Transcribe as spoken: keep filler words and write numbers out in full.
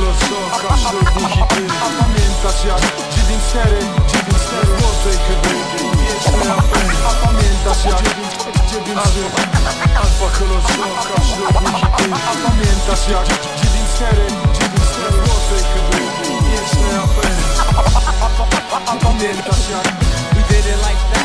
roztoka, ślubnik i ty. A pamiętasz jak dziewięć cztery, dziewięć cztery złotej chyba wieczne afery. A pamiętasz jak dziewięć trzy alfa kolorozoka, ślubnik i ty. A pamiętasz jak dziewięć cztery, dziewięć cztery złotej chyba wieczne afery. A pamiętasz jak We did it like that.